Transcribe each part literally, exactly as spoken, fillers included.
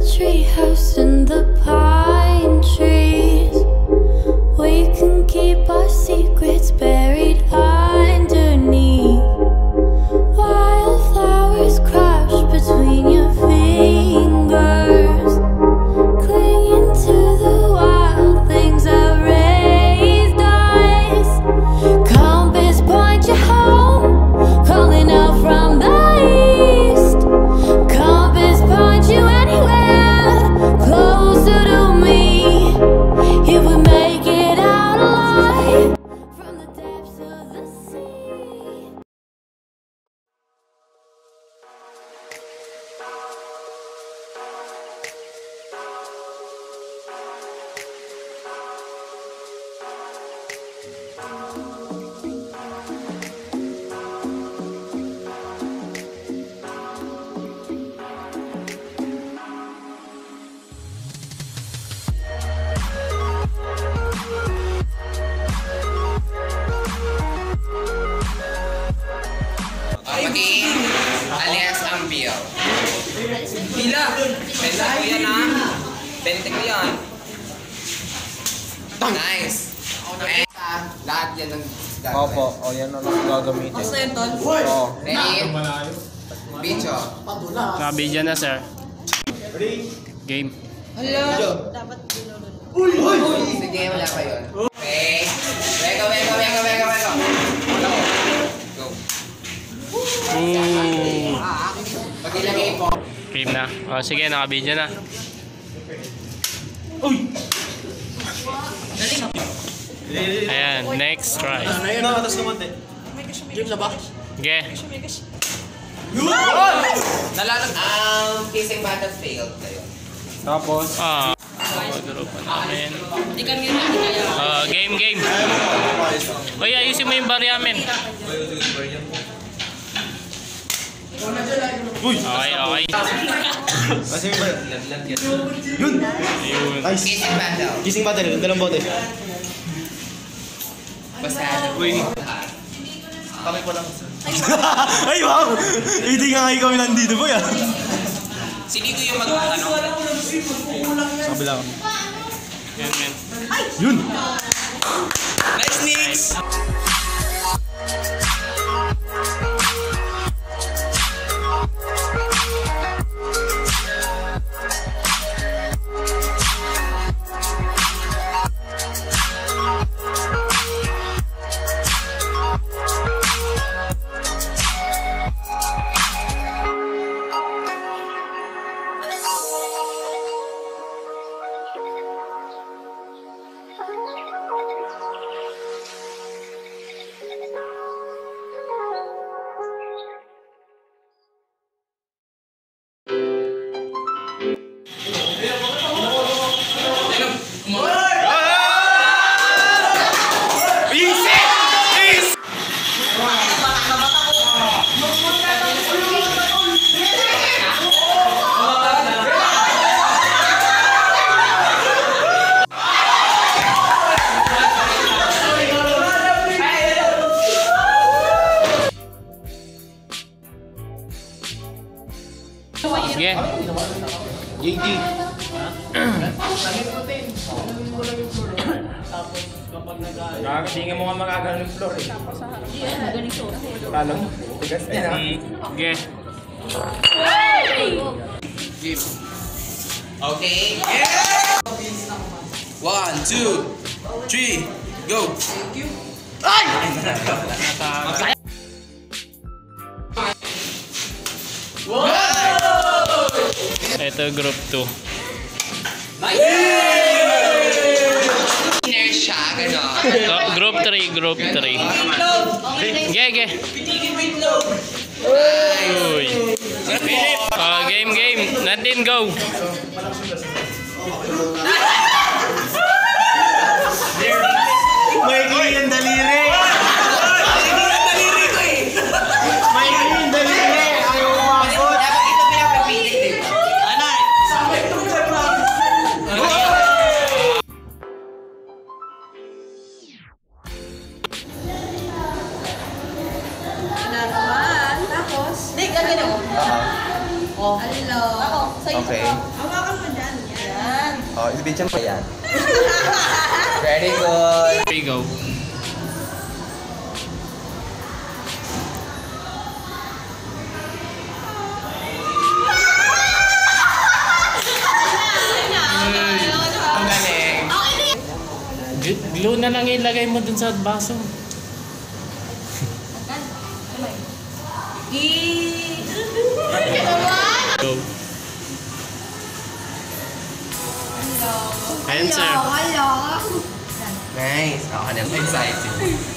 treehouse and the pine trees. We can keep our secrets buried underneath. Wildflowers crush between your fingers, clinging to the wild things that raised us. Compass point you home, calling out from the east. Compass point you anywhere closer to me. If we make it out alive from the depths of the sea. Pati alias Ambio. Pila! Benta ko yan ha! Benta ko yan! Nice! Okay. Lahat yan ang gagawin. Opo, o yan ang gagamitin. Basta yun, Tol? Oo. Ready? Video. Naka-video na, sir. Game. Hello? Dapat binulod. Uy! Uy! Sige, wala pa yun. Okay. Wego, wego, wego, wego, wego. Go. Ooh. Pag ilagay po. Game na. O, sige, naka-video na. Ayan, next try. Ayun na, atas naman din. Game na ba? Okay. Nalalag ang kissing battle failed kayo. Tapos, Ah. Pag-grupo namin. Hindi kami yun natin kaya. Ah, game, game. Oy, ayusin mo yung barya amin. uy! Okay, okay. Kasi ba? Yun! Ayun. Nice! Kissing battle. Gising battle, dalawang bote. Basta Uy. Kami po lang. Ay, wow! Hindi nga kayo kami nandito po yan. Sinigo yung mag ano? Sa kabila kami. Yan, yan. Yun! Nice Nix! Sige. J D. Tingin mo nga magagano yung floor eh. Kala mo? Tigas din ha? Sige. Game. Okay. Yeah! One, two, three, go! Ay! Ito, group two. Winner siya, gano'n. So, group three, group three. Ge, ge. Uy. Uh, game, game. Natin, go. May yung daliri! May yung daliri! Ayaw umabot! Dapat ito pinapapilit eh. Tapos? Hindi, gagawin ako. Oh. Hello. Ako, sa'yo. Okay. Hawakan mo Oh, ibigyan mo yan. Very good. Here you go. Ang galing. Gl- Glue na lang ilagay mo dun sa baso. Go. Answer. Nice. Ako na excited.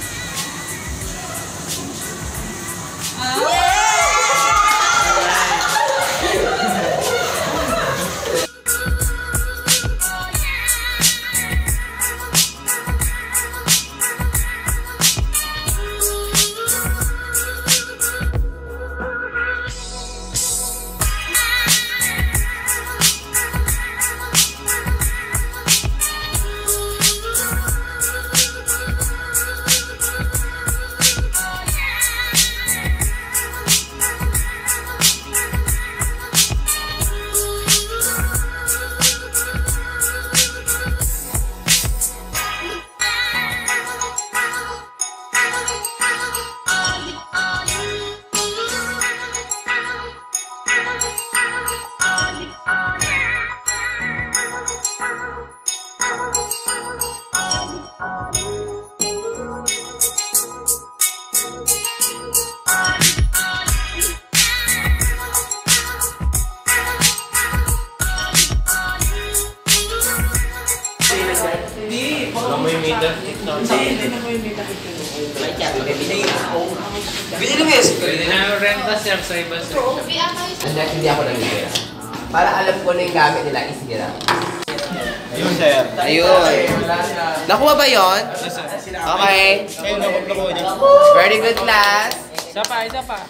Binili mo yun? Na-renta sir sa iba sir. Hindi, hindi ako nangyayari. Para alam ko na yung gamit nila, isira. Ayun, sir. Ayun. Nakuha ba yun? Yes, sir. Okay. Ayun, nakuha niya. Very good, class. Isa pa, isa pa.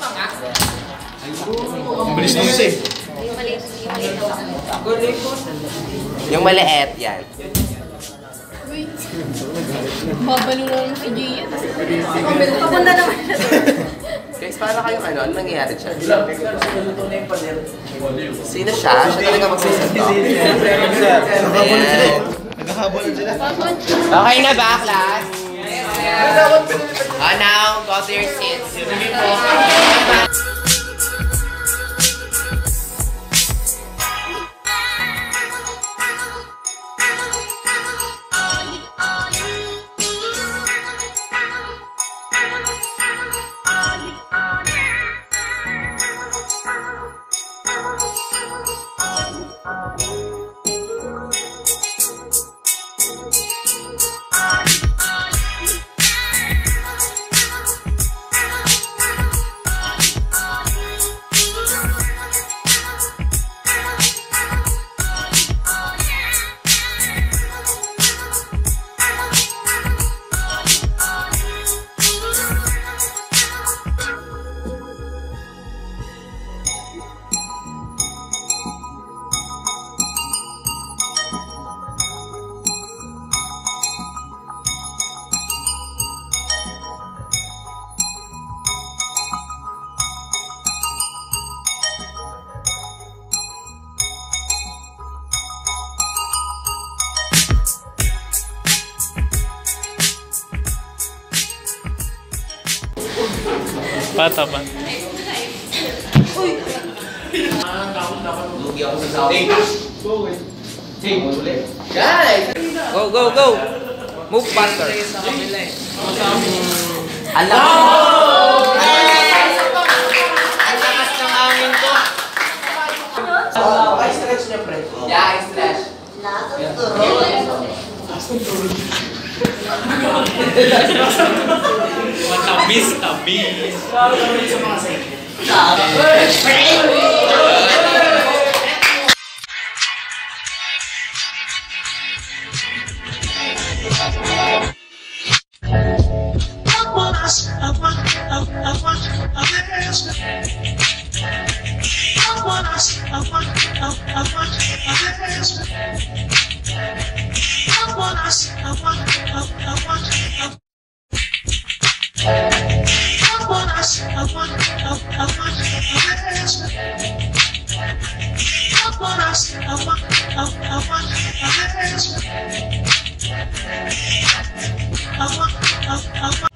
Ang bilis nung isa eh. Yung maliit, yan. Babalo na yung si Gia. Papunta naman. Guys, para kayong ano? Ano nangyayari dyan? Sino siya? Siya talaga magsisuntok. Ayan. Naghahabolan sila. Okay na ba, class? Oh, now, go to your seats. Pata pa. Guys! Go, go, go! Move faster. Alam mo! Ang lakas ng hangin ko. Okay, stretch niya, pre. Yeah, stretch. Matabis, tabis. I want, I want, I want. Philip.